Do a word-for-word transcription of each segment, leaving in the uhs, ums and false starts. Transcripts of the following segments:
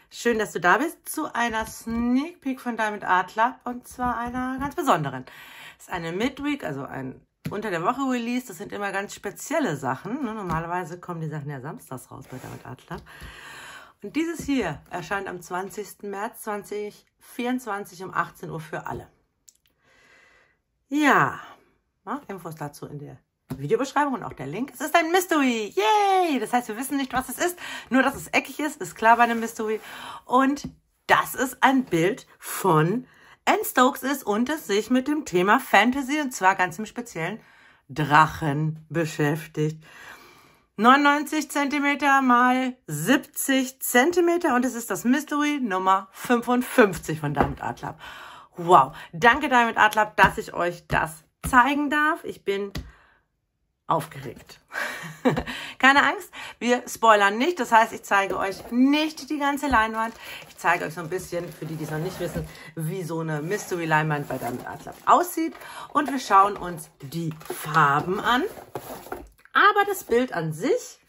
Schön, dass du da bist zu einer Sneak Peek von Diamond Art Club und zwar einer ganz besonderen. Das ist eine Midweek, also ein unter der Woche Release. Das sind immer ganz spezielle Sachen. Normalerweise kommen die Sachen ja samstags raus bei Diamond Art Club. Und dieses hier erscheint am zwanzigsten März zweitausendvierundzwanzig um achtzehn Uhr für alle. Ja, Infos dazu in der Videobeschreibung und auch der Link. Es ist ein Mystery. Yay! Das heißt, wir wissen nicht, was es ist. Nur, dass es eckig ist, ist klar bei einem Mystery. Und dass es ein Bild von Anne Stokes ist und es sich mit dem Thema Fantasy und zwar ganz im Speziellen Drachen beschäftigt. neunundneunzig Zentimeter mal siebzig Zentimeter und es ist das Mystery Nummer fünfundfünfzig von Diamond Art Club. Wow! Danke Diamond Art Club, dass ich euch das zeigen darf. Ich bin aufgeregt. Keine Angst, wir spoilern nicht. Das heißt, ich zeige euch nicht die ganze Leinwand. Ich zeige euch so ein bisschen, für die, die es noch nicht wissen, wie so eine Mystery-Leinwand bei Diamond Art Club aussieht. Und wir schauen uns die Farben an. Aber das Bild an sich,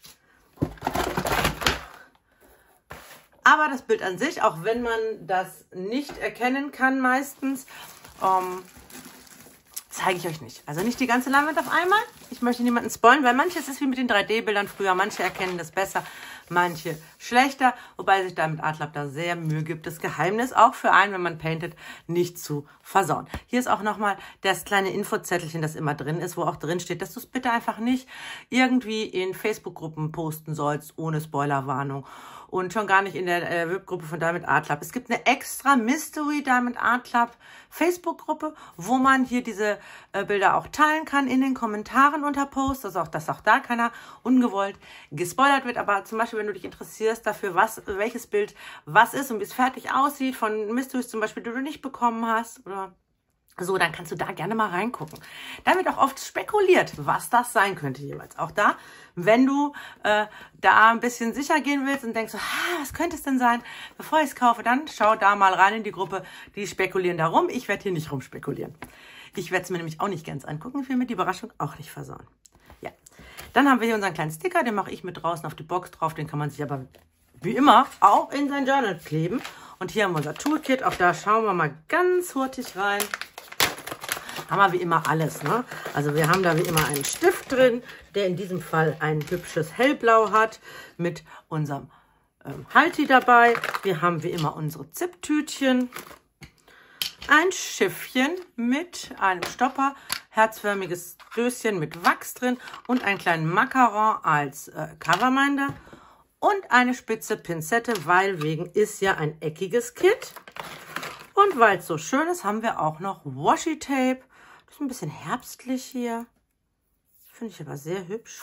aber das Bild an sich, auch wenn man das nicht erkennen kann meistens, ähm, zeige ich euch nicht. Also nicht die ganze Leinwand auf einmal. Ich möchte niemanden spoilen, weil manches ist wie mit den drei D-Bildern früher. Manche erkennen das besser, manche schlechter. Wobei sich Diamond Art Club da sehr Mühe gibt, das Geheimnis auch für einen, wenn man paintet, nicht zu versauen. Hier ist auch nochmal das kleine Infozettelchen, das immer drin ist, wo auch drin steht, dass du es bitte einfach nicht irgendwie in Facebook-Gruppen posten sollst, ohne Spoilerwarnung. Und schon gar nicht in der äh, V I P-Gruppe von Diamond Art Club. Es gibt eine extra Mystery Diamond Art Club Facebook-Gruppe, wo man hier diese äh, Bilder auch teilen kann in den Kommentaren unter Posts, also auch, dass auch da keiner ungewollt gespoilert wird. Aber zum Beispiel, wenn du dich interessierst dafür, was welches Bild was ist und wie es fertig aussieht, von Mysteries zum Beispiel, die du nicht bekommen hast oder so, dann kannst du da gerne mal reingucken. Da wird auch oft spekuliert, was das sein könnte jeweils. Auch da, wenn du äh, da ein bisschen sicher gehen willst und denkst, so, ah, was könnte es denn sein, bevor ich es kaufe, dann schau da mal rein in die Gruppe, die spekulieren darum. Ich werde hier nicht rumspekulieren. Ich werde es mir nämlich auch nicht ganz angucken, ich will mir die Überraschung auch nicht versauen. Ja, dann haben wir hier unseren kleinen Sticker, den mache ich mit draußen auf die Box drauf, den kann man sich aber wie immer auch in sein Journal kleben. Und hier haben wir unser Toolkit, auch da schauen wir mal ganz hurtig rein. Haben wir wie immer alles, ne? Also wir haben da wie immer einen Stift drin, der in diesem Fall ein hübsches Hellblau hat, mit unserem ähm, Halti dabei. Wir haben wie immer unsere Zip-Tütchen, ein Schiffchen mit einem Stopper, herzförmiges Döschen mit Wachs drin und einen kleinen Macaron als äh, Coverminder und eine spitze Pinzette, weil wegen ist ja ein eckiges Kit. Und weil es so schön ist, haben wir auch noch Washi-Tape. Das ist ein bisschen herbstlich hier. Finde ich aber sehr hübsch.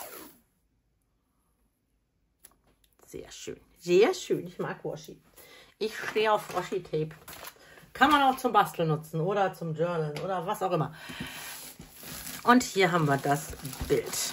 Sehr schön. Sehr schön. Ich mag Washi. Ich stehe auf Washi-Tape. Kann man auch zum Basteln nutzen oder zum Journalen oder was auch immer. Und hier haben wir das Bild.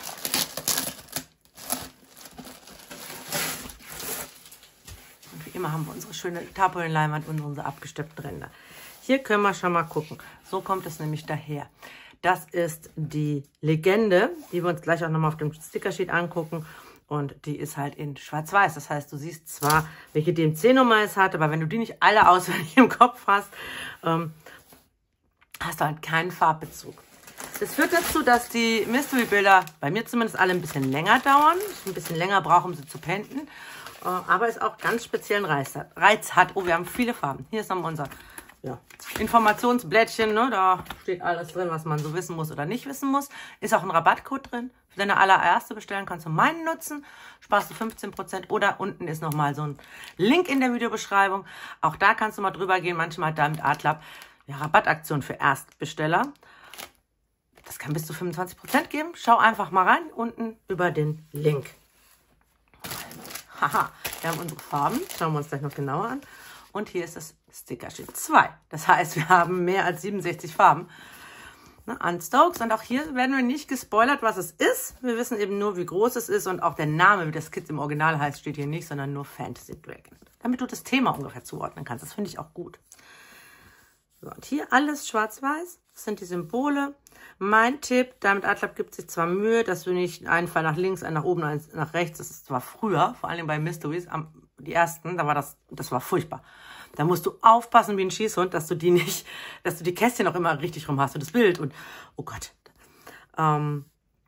Und wie immer haben wir unsere schöne Tarpaulin-Leinwand und unsere abgesteppten Ränder. Hier können wir schon mal gucken. So kommt es nämlich daher. Das ist die Legende, die wir uns gleich auch nochmal auf dem Stickersheet angucken. Und die ist halt in schwarz-weiß. Das heißt, du siehst zwar, welche D M C-Nummer es hat, aber wenn du die nicht alle auswendig im Kopf hast, ähm, hast du halt keinen Farbbezug. Das führt dazu, dass die Mystery-Bilder, bei mir zumindest, alle ein bisschen länger dauern. Ein bisschen länger brauchen, um sie zu painten. Äh, aber es auch ganz speziellen Reiz hat. Reiz hat. Oh, wir haben viele Farben. Hier ist nochmal unser ja, Informationsblättchen, ne? Da steht alles drin, was man so wissen muss oder nicht wissen muss. Ist auch ein Rabattcode drin. Für deine allererste Bestellung kannst du meinen nutzen. Sparst du fünfzehn Prozent oder unten ist nochmal so ein Link in der Videobeschreibung. Auch da kannst du mal drüber gehen. Manchmal hat Diamond Art Club ja, Rabattaktion für Erstbesteller. Das kann bis zu fünfundzwanzig Prozent geben. Schau einfach mal rein, unten über den Link. Haha, wir haben unsere Farben. Schauen wir uns gleich noch genauer an. Und hier ist das Stickersheet zwei. Das heißt, wir haben mehr als siebenundsechzig Farben ne, an Stokes. Und auch hier werden wir nicht gespoilert, was es ist. Wir wissen eben nur, wie groß es ist. Und auch der Name, wie das Kit im Original heißt, steht hier nicht, sondern nur Fantasy Dragon. Damit du das Thema ungefähr zuordnen kannst. Das finde ich auch gut. So, und hier alles schwarz-weiß. Das sind die Symbole. Mein Tipp, Diamond Art Club gibt sich zwar Mühe, dass du nicht einen Fall nach links, einen nach oben, einen nach rechts, das ist zwar früher, vor allem bei Mysteries, am die ersten, da war das, das war furchtbar. Da musst du aufpassen wie ein Schießhund, dass du die nicht, dass du die Kästchen auch immer richtig rum hast und das Bild und, oh Gott. Ähm,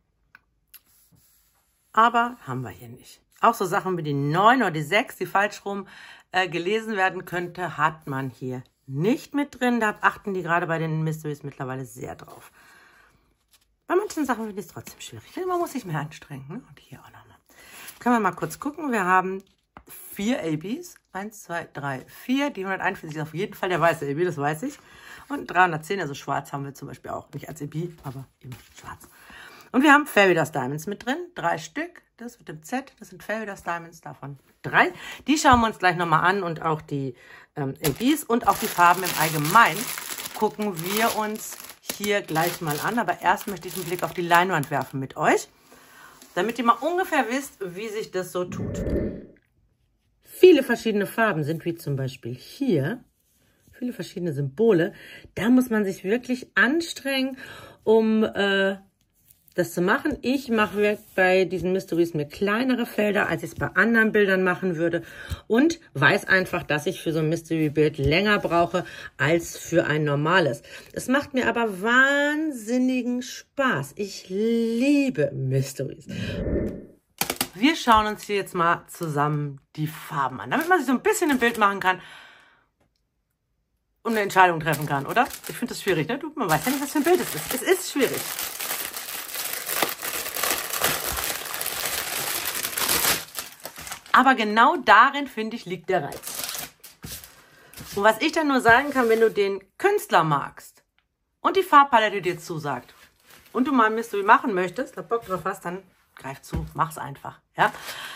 aber haben wir hier nicht. Auch so Sachen wie die neun oder die sechs, die falsch rum äh, gelesen werden könnte, hat man hier nicht mit drin. Da achten die gerade bei den Mysteries mittlerweile sehr drauf. Bei manchen Sachen finde ich es trotzdem schwierig. Man muss sich mehr anstrengen. Ne? Und hier auch nochmal. Können wir mal kurz gucken. Wir haben vier A Bs. Eins, zwei, drei, vier. Die hunderteinundvierzig ist auf jeden Fall der weiße A B, das weiß ich. Und dreihundertzehn, also schwarz, haben wir zum Beispiel auch. Nicht als A B, aber eben schwarz. Und wir haben Fairy Dust Diamonds mit drin. Drei Stück. Das mit dem Z, das sind Fairy Dust Diamonds, davon drei. Die schauen wir uns gleich nochmal an und auch die ähm, A Bs und auch die Farben im Allgemeinen gucken wir uns hier gleich mal an. Aber erst möchte ich einen Blick auf die Leinwand werfen mit euch, damit ihr mal ungefähr wisst, wie sich das so tut. Viele verschiedene Farben sind, wie zum Beispiel hier, viele verschiedene Symbole. Da muss man sich wirklich anstrengen, um äh, das zu machen. Ich mache bei diesen Mysteries mir kleinere Felder, als ich es bei anderen Bildern machen würde und weiß einfach, dass ich für so ein Mystery-Bild länger brauche als für ein normales. Es macht mir aber wahnsinnigen Spaß. Ich liebe Mysteries. Wir schauen uns hier jetzt mal zusammen die Farben an, damit man sich so ein bisschen ein Bild machen kann und eine Entscheidung treffen kann, oder? Ich finde das schwierig, ne? Du, man weiß ja nicht, was für ein Bild es ist. Es ist schwierig. Aber genau darin, finde ich, liegt der Reiz. Und was ich dann nur sagen kann, wenn du den Künstler magst und die Farbpalette dir zusagt und du mal ein Mystery machen möchtest, da Bock drauf hast, dann greif zu, mach's einfach. Ja?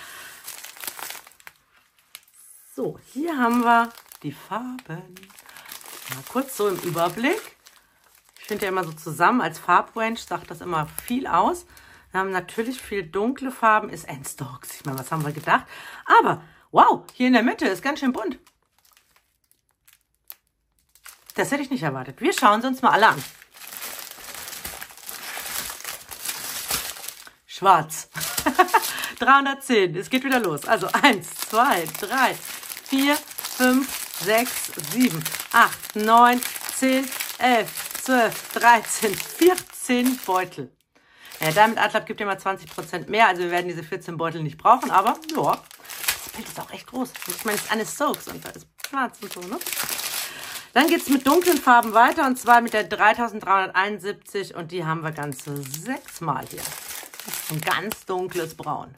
So, hier haben wir die Farben. Mal kurz so im Überblick. Ich finde ja immer so zusammen als Farbrange sagt das immer viel aus. Wir haben natürlich viel dunkle Farben, ist ein Stokes. Ich meine, was haben wir gedacht? Aber, wow, hier in der Mitte ist ganz schön bunt. Das hätte ich nicht erwartet. Wir schauen sie uns mal alle an. Schwarz. dreihundertzehn, es geht wieder los. Also eins, zwei, drei, vier, fünf, sechs, sieben, acht, neun, zehn, elf, zwölf, dreizehn, vierzehn Beutel. Ja, Diamond Art Lab gibt immer zwanzig Prozent mehr, also wir werden diese vierzehn Beutel nicht brauchen, aber ja, das Bild ist auch echt groß. Ich meine, es ist eine Soaks und da ist Platz und so, ne? Dann geht es mit dunklen Farben weiter und zwar mit der dreitausenddreihunderteinundsiebzig und die haben wir ganze sechsmal hier. Das ist ein ganz dunkles Braun.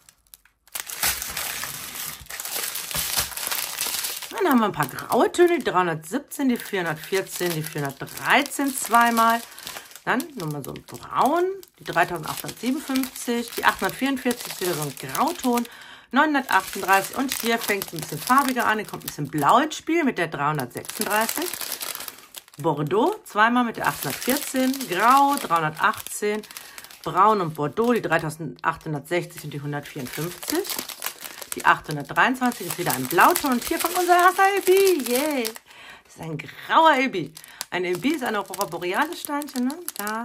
Dann haben wir ein paar graue Töne, die dreihundertsiebzehn, die vierhundertvierzehn, die vierhundertdreizehn zweimal. Dann nochmal so ein Braun, die dreitausendachthundertsiebenundfünfzig, die achthundertvierundvierzig ist wieder so ein Grauton, neunhundertachtunddreißig und hier fängt es ein bisschen farbiger an, hier kommt ein bisschen Blau ins Spiel mit der dreihundertsechsunddreißig. Bordeaux zweimal mit der achthundertvierzehn, Grau dreihundertachtzehn, Braun und Bordeaux, die dreitausendachthundertsechzig und die hundertvierundfünfzig. Die achthundertdreiundzwanzig ist wieder ein Blauton und hier kommt unser erster A B. Yeah. Das ist ein grauer A B. Ein A B ist ein Aurora Borealis Steinchen. Ne? Da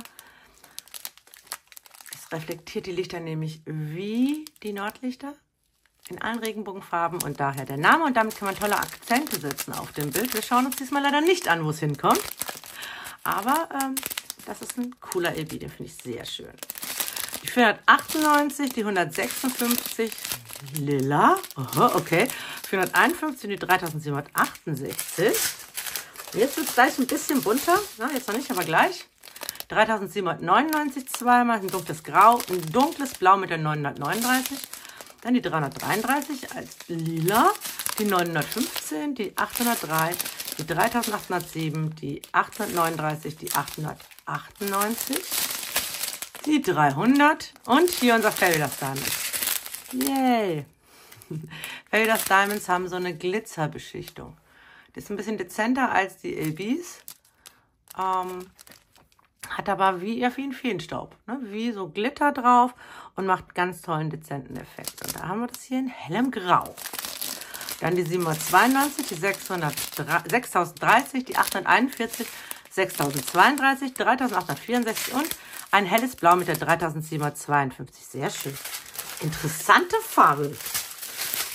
es reflektiert die Lichter nämlich wie die Nordlichter in allen Regenbogenfarben und daher der Name. Und damit kann man tolle Akzente setzen auf dem Bild. Wir schauen uns diesmal leider nicht an, wo es hinkommt. Aber ähm, das ist ein cooler A B, den finde ich sehr schön. Die vierhundertachtundneunzig, die hundertsechsundfünfzig, lila, aha, okay, vierhunderteinundfünfzig und die dreitausendsiebenhundertachtundsechzig. Jetzt wird es gleich ein bisschen bunter, na, jetzt noch nicht, aber gleich. dreitausendsiebenhundertneunundneunzig zweimal, ein dunkles Grau, ein dunkles Blau mit der neunhundertneununddreißig. Dann die dreihundertdreiunddreißig als lila, die neunhundertfünfzehn, die achthundertdrei, die dreitausendachthundertsieben, die achthundertneununddreißig, die achthundertachtundneunzig, die dreihundert und hier unser Fairy Dust Diamonds. Yay! Fairy Dust Diamonds haben so eine Glitzerbeschichtung. Die ist ein bisschen dezenter als die A Bs. Ähm, hat aber wie, ja, wie ein Feenstaub. Ne? Wie so Glitter drauf und macht ganz tollen, dezenten Effekt. Und da haben wir das hier in hellem Grau. Dann die siebenhundertzweiundneunzig, die sechstausenddreißig, die achthunderteinundvierzig, sechstausendzweiunddreißig, dreitausendachthundertvierundsechzig und ein helles Blau mit der dreitausendsiebenhundertzweiundfünfzig. Sehr schön. Interessante Farbe.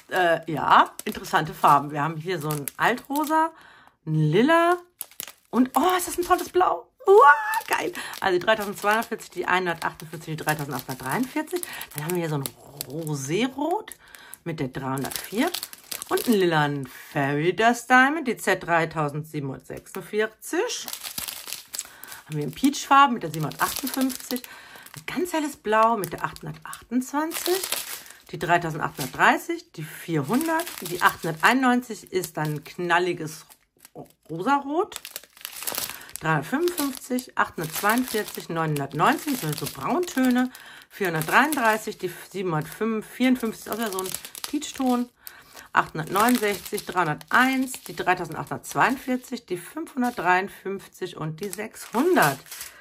Äh, ja, interessante Farben. Wir haben hier so ein Altrosa, ein Lila und, oh, ist das ein tolles Blau. Uah, geil. Also die dreitausendzweihundertvierzig, die hundertachtundvierzig, die dreitausendachthundertdreiundvierzig. Dann haben wir hier so ein Rosé-Rot mit der dreihundertvier und einen lilanen Fairy Dust Diamond, die Z dreitausendsiebenhundertsechsundvierzig. Haben wir in Peachfarben mit der siebenhundertachtundfünfzig, ein ganz helles Blau mit der achthundertachtundzwanzig, die dreitausendachthundertdreißig, die vierhundert, die achthunderteinundneunzig ist dann knalliges Rosarot, dreihundertfünfundfünfzig, achthundertzweiundvierzig, neunhundertneunzig, das sind so Brauntöne, vierhundertdreiunddreißig, die siebenhundertvierundfünfzig, also so ein Peachton, achthundertneunundsechzig, dreihunderteins, die dreitausendachthundertzweiundvierzig, die fünfhundertdreiundfünfzig und die sechshundert.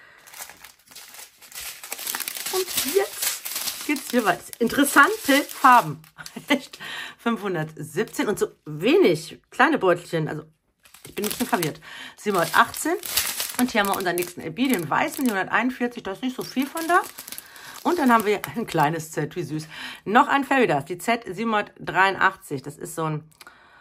Und jetzt geht's hier weiter. Interessante Farben. Echt? fünfhundertsiebzehn und so wenig kleine Beutelchen. Also ich bin ein bisschen verwirrt. siebenhundertachtzehn. Und hier haben wir unseren nächsten A B, den weißen, die hunderteinundvierzig. Da ist nicht so viel von da. Und dann haben wir ein kleines Z, wie süß. Noch ein Fairy Dust, die Z siebenhundertdreiundachtzig. Das ist so ein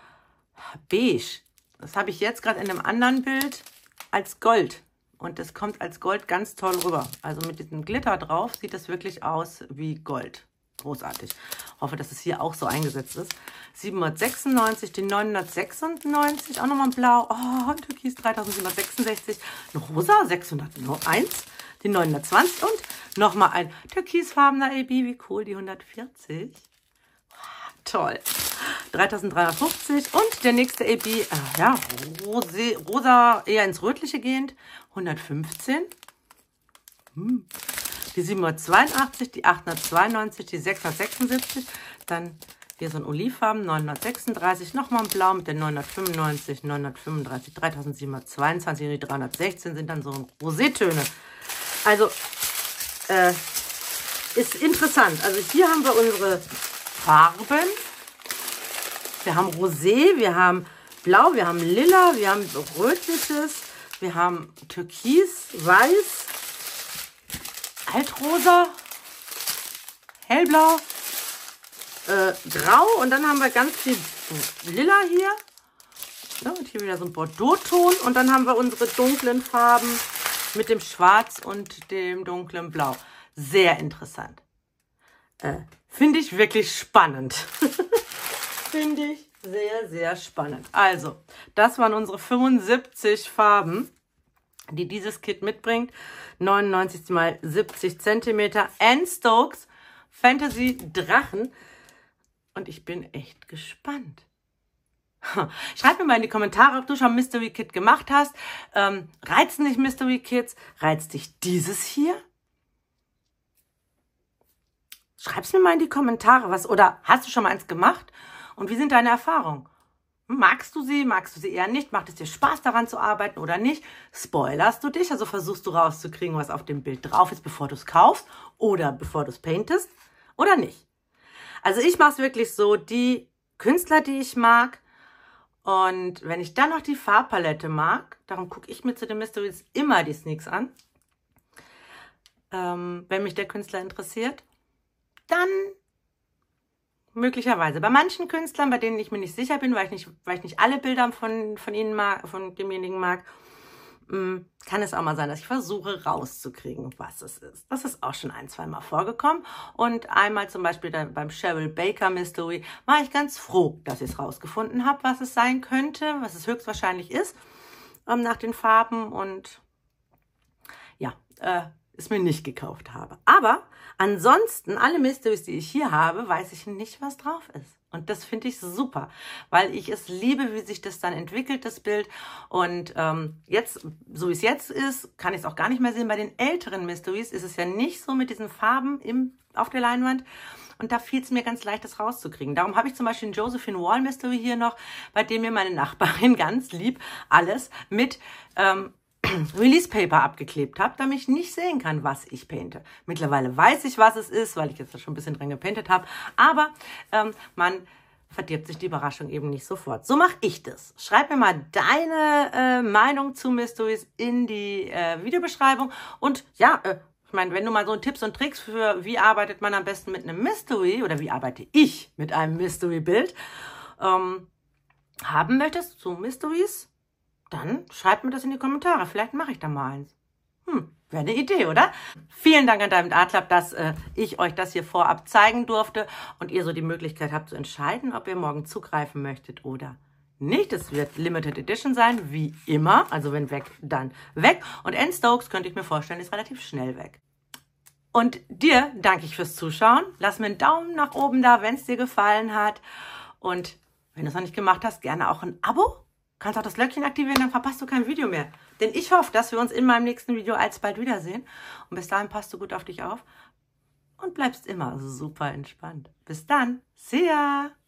Beige. Das habe ich jetzt gerade in einem anderen Bild als Gold. Und das kommt als Gold ganz toll rüber. Also mit diesem Glitter drauf sieht das wirklich aus wie Gold. Großartig. Hoffe, dass es hier auch so eingesetzt ist. siebenhundertsechsundneunzig, die neunhundertsechsundneunzig, auch nochmal ein Blau. Oh, Türkis dreitausendsiebenhundertsechsundsechzig. Noch rosa, sechshunderteins, die neunhundertzwanzig und nochmal ein türkisfarbener A B. Wie cool, die hundertvierzig. Oh, toll. dreitausenddreihundertfünfzig und der nächste A B, äh, ja, Rosé, rosa, eher ins Rötliche gehend, hundertfünfzehn. Hm. Die siebenhundertzweiundachtzig, die achthundertzweiundneunzig, die sechshundertsechsundsiebzig, dann hier so ein Olivfarben, neunhundertsechsunddreißig, nochmal ein Blau mit der neunhundertfünfundneunzig, neunhundertfünfunddreißig, dreitausendsiebenhundertzweiundzwanzig und die dreihundertsechzehn sind dann so Rosétöne. Also, äh, ist interessant. Also hier haben wir unsere Farben. Wir haben Rosé, wir haben Blau, wir haben Lila, wir haben Rötliches, wir haben Türkis, Weiß, Altrosa, Hellblau, äh, Grau und dann haben wir ganz viel Lila hier. Ja, und hier wieder so ein Bordeaux-Ton und dann haben wir unsere dunklen Farben mit dem Schwarz und dem dunklen Blau. Sehr interessant. Äh, Finde ich wirklich spannend. Finde ich sehr, sehr spannend. Also, das waren unsere fünfundsiebzig Farben, die dieses Kit mitbringt. neunundneunzig mal siebzig Zentimeter. Anne Stokes Fantasy Drachen. Und ich bin echt gespannt. Schreib mir mal in die Kommentare, ob du schon Mystery Kit gemacht hast. Ähm, reizen dich Mystery Kits? Reizt dich dieses hier? Schreib's mir mal in die Kommentare, was, oder hast du schon mal eins gemacht? Und wie sind deine Erfahrungen? Magst du sie? Magst du sie eher nicht? Macht es dir Spaß, daran zu arbeiten oder nicht? Spoilerst du dich? Also versuchst du rauszukriegen, was auf dem Bild drauf ist, bevor du es kaufst oder bevor du es paintest oder nicht? Also ich mache es wirklich so, die Künstler, die ich mag, und wenn ich dann noch die Farbpalette mag, darum gucke ich mir zu den Mysteries immer die Sneaks an, ähm, wenn mich der Künstler interessiert, dann möglicherweise. Bei manchen Künstlern, bei denen ich mir nicht sicher bin, weil ich nicht, weil ich nicht alle Bilder von, von ihnen mag, von demjenigen mag, kann es auch mal sein, dass ich versuche rauszukriegen, was es ist. Das ist auch schon ein, zwei Mal vorgekommen. Und einmal zum Beispiel dann beim Cheryl Baker Mystery war ich ganz froh, dass ich es rausgefunden habe, was es sein könnte, was es höchstwahrscheinlich ist, ähm, nach den Farben. Und ja, äh, es mir nicht gekauft habe. Aber ansonsten, alle Mysteries, die ich hier habe, weiß ich nicht, was drauf ist. Und das finde ich super, weil ich es liebe, wie sich das dann entwickelt, das Bild. Und ähm, jetzt, so wie es jetzt ist, kann ich es auch gar nicht mehr sehen. Bei den älteren Mysteries ist es ja nicht so mit diesen Farben im, auf der Leinwand. Und da fiel es mir ganz leicht, das rauszukriegen. Darum habe ich zum Beispiel den Josephine Wall Mystery hier noch, bei dem mir meine Nachbarin ganz lieb alles mit ähm, Release Paper abgeklebt habe, damit ich nicht sehen kann, was ich painte. Mittlerweile weiß ich, was es ist, weil ich jetzt schon ein bisschen dran gepaintet habe, aber ähm, man verdirbt sich die Überraschung eben nicht sofort. So mache ich das. Schreib mir mal deine äh, Meinung zu Mysteries in die äh, Videobeschreibung und ja, äh, Ich meine, wenn du mal so Tipps und Tricks für, wie arbeitet man am besten mit einem Mystery oder wie arbeite ich mit einem Mystery-Bild, ähm, haben möchtest zu Mysteries, dann schreib mir das in die Kommentare. Vielleicht mache ich da mal eins. Hm, wäre eine Idee, oder? Vielen Dank an Diamond Art Club, dass äh, ich euch das hier vorab zeigen durfte und ihr so die Möglichkeit habt zu entscheiden, ob ihr morgen zugreifen möchtet oder nicht. Es wird Limited Edition sein, wie immer. Also wenn weg, dann weg. Und Anne Stokes, könnte ich mir vorstellen, ist relativ schnell weg. Und dir danke ich fürs Zuschauen. Lass mir einen Daumen nach oben da, wenn es dir gefallen hat. Und wenn du es noch nicht gemacht hast, gerne auch ein Abo. Kannst auch das Glöckchen aktivieren, dann verpasst du kein Video mehr. Denn ich hoffe, dass wir uns in meinem nächsten Video alsbald wiedersehen. Und bis dahin passt du gut auf dich auf und bleibst immer super entspannt. Bis dann. See ya!